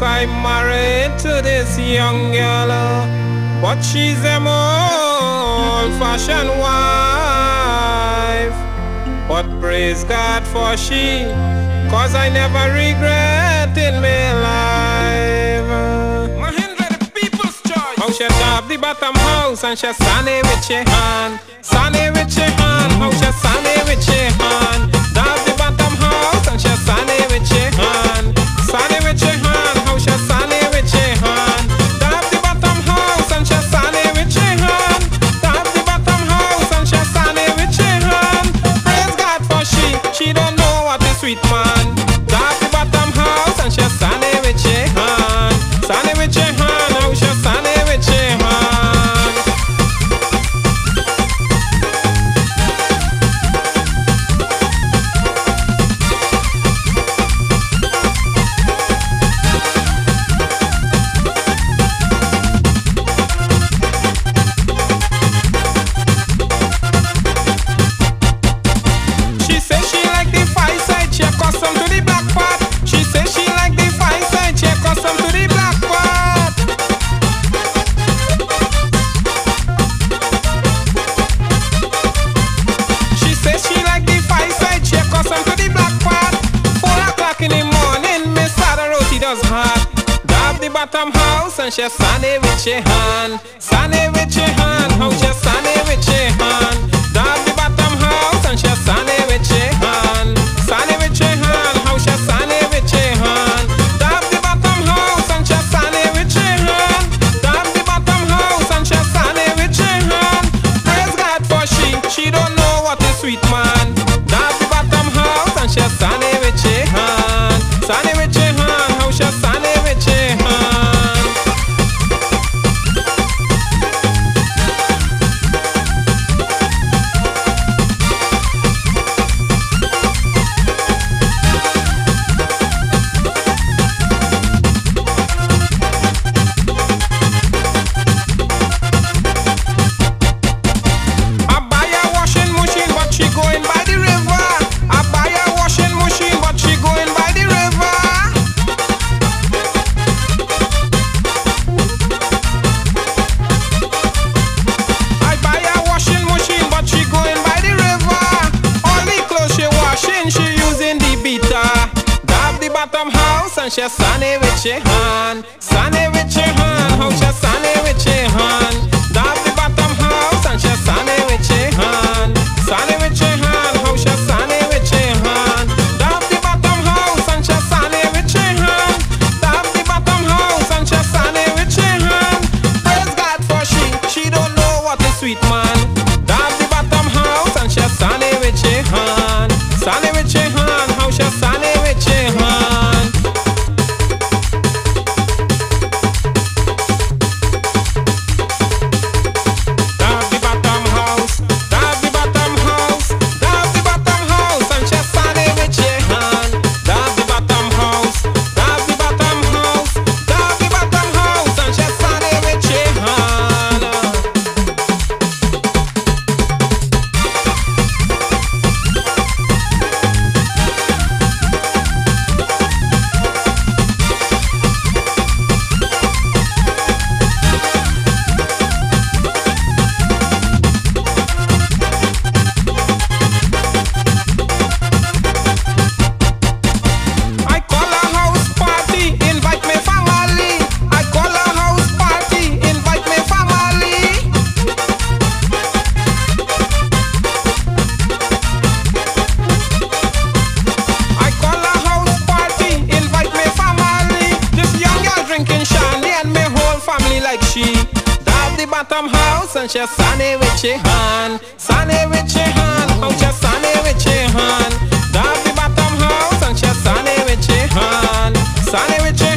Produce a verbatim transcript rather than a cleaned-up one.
I'm married to this young girl, but she's a old-fashioned wife. But praise God for she, cause I never regret in my life. Mahindra, the people's choice. How she top the bottom house and she sunny with your hand, sunny with your hand. How she sunny with your hand. Top the bottom house and she sunny with your hand, sunny with your hand. How she sunny with your hand. Top the bottom house and she sunny with your hand. Top the bottom house and she sunny with your hand. Praise God for she, she don't know what is sweet man. Top the bottom house and she sunny with your hand, sunny with your hand. How she sunny with your hand. She says she like the five side, she accustomed to the black part. She says she like the five side, she accustomed to the black part. She says she like the five side, she accustomed to the black part. Four o'clock in the morning, Miss Sada Roti does hot. Dab the bottom house and she sunny with your hand, sunny with your hand. How she sunny with your hand. Dab the bottom house and she sunny with your hand, sunny with your hand. How she sunny with your hand. Dab the bottom house and she sunny with your hand. Dab the bottom house and she sunny with your hand. Praise God for she, she don't know what is sweet man. Dab the bottom house and she sunny with your hand, sunny with your hand. How she sunny with your hand. I buy a washing machine, but she going by the river. I buy a washing machine, but she going by the river. I buy a washing machine, but she going by the river. All the clothes she washing, she using the beater. Dab the bottom house and she sunny with your hand, sunny with your hand. How she sunny with your hand. Dab the bottom house and she sunny with your hand, sunny with your hand. How she sunny with your hand. Dab the bottom house and she sunny with your hand. Dab the bottom house and she sunny with your hand. Praise God for she, she don't know what is sweet man. Dab the bottom house and she sunny with your hand, sunny with your hand. How she sunny with your hand. Dab the bottom house, dab the bottom house, dab the bottom house and she sunny with your hand. Dab the bottom house, dab the bottom house, dab the bottom house and she sunny with your hand. I call a house party, invite me family. I call a house party, invite me family. I call a house party, invite me family. This young girl drinking shandy and me whole family like she. Dab the bottom house and she sunny with your hand, sunny with your hand. How she sunny with your hand. Dab the bottom house and she sunny with your hand, sunny with your